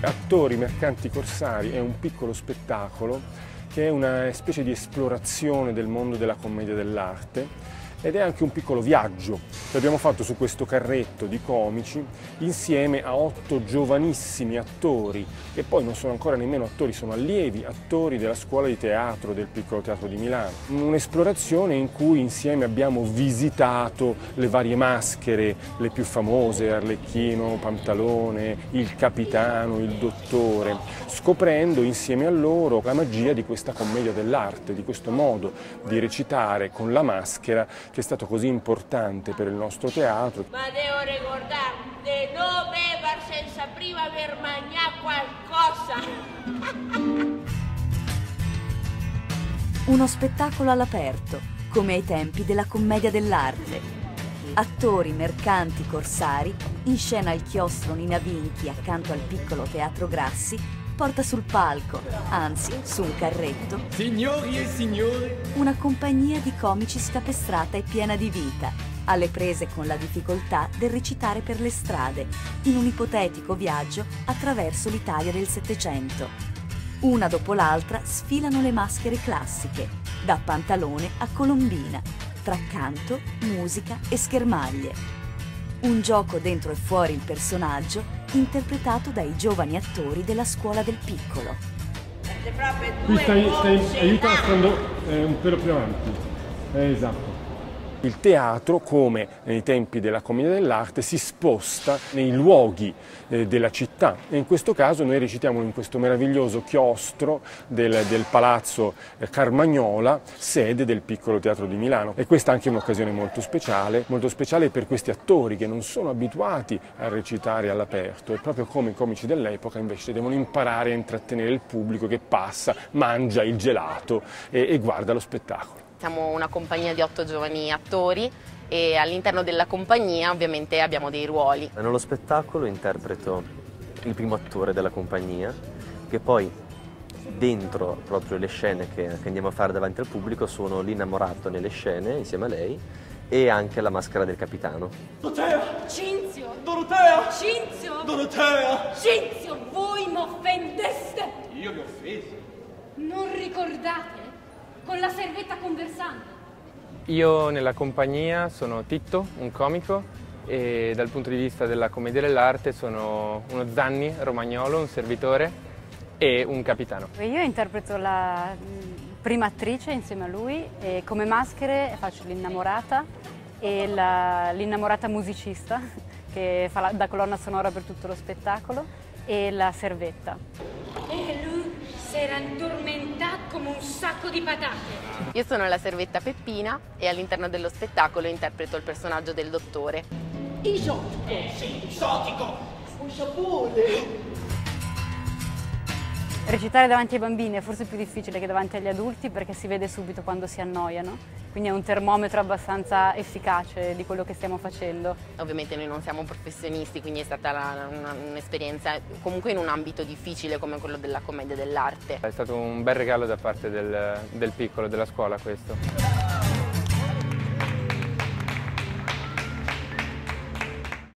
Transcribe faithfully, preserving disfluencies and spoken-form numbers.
Attori, mercanti, corsari è un piccolo spettacolo che è una specie di esplorazione del mondo della commedia dell'arte ed è anche un piccolo viaggio che abbiamo fatto su questo carretto di comici insieme a otto giovanissimi attori che poi non sono ancora nemmeno attori, sono allievi attori della scuola di teatro del Piccolo Teatro di Milano. Un'esplorazione in cui insieme abbiamo visitato le varie maschere, le più famose, Arlecchino, Pantalone, il Capitano, il Dottore, scoprendo insieme a loro la magia di questa commedia dell'arte, di questo modo di recitare con la maschera che è stato così importante per il nostro teatro. Ma devo ricordare di non bever senza prima aver mangiato qualcosa. Uno spettacolo all'aperto, come ai tempi della commedia dell'arte. Attori, mercanti, corsari, in scena il chiostro Nina Vinchi accanto al piccolo Teatro Grassi, porta sul palco, anzi su un carretto, signori e signore, una compagnia di comici scapestrata e piena di vita, alle prese con la difficoltà del recitare per le strade, in un ipotetico viaggio attraverso l'Italia del Settecento. Una dopo l'altra sfilano le maschere classiche, da Pantalone a Colombina, tra canto, musica e schermaglie. Un gioco dentro e fuori il personaggio, interpretato dai giovani attori della Scuola del Piccolo. Qui stai, stai aiutando eh, un pelo più avanti. Eh, esatto. Il teatro, come nei tempi della commedia dell'arte, si sposta nei luoghi eh, della città e in questo caso noi recitiamo in questo meraviglioso chiostro del, del Palazzo eh, Carmagnola, sede del Piccolo Teatro di Milano. E questa è anche un'occasione molto speciale, molto speciale per questi attori che non sono abituati a recitare all'aperto e proprio come i comici dell'epoca invece devono imparare a intrattenere il pubblico che passa, mangia il gelato e, e guarda lo spettacolo. Siamo una compagnia di otto giovani attori e all'interno della compagnia ovviamente abbiamo dei ruoli. Nello spettacolo interpreto il primo attore della compagnia, che poi dentro proprio le scene che, che andiamo a fare davanti al pubblico sono l'innamorato nelle scene insieme a lei e anche la maschera del capitano. Dorotea! Cinzio! Dorotea! Cinzio! Dorotea! Cinzio, voi m'offendeste! Io vi ho offeso. Non ricordate? Con la servetta conversante. Io nella compagnia sono Titto, un comico, e dal punto di vista della commedia dell'arte sono uno Zanni romagnolo, un servitore e un capitano. Io interpreto la prima attrice insieme a lui e come maschere faccio l'innamorata e l'innamorata musicista che fa la, da colonna sonora per tutto lo spettacolo e la servetta. E lui si era addormentato come un sacco di patate. Io sono la servetta Peppina e all'interno dello spettacolo interpreto il personaggio del dottore. Isotico! Eh sì, isotico! Un sapone! Recitare davanti ai bambini è forse più difficile che davanti agli adulti perché si vede subito quando si annoiano, quindi è un termometro abbastanza efficace di quello che stiamo facendo. Ovviamente noi non siamo professionisti, quindi è stata un'esperienza comunque in un ambito difficile come quello della commedia dell'arte. È stato un bel regalo da parte del, del piccolo, della scuola questo.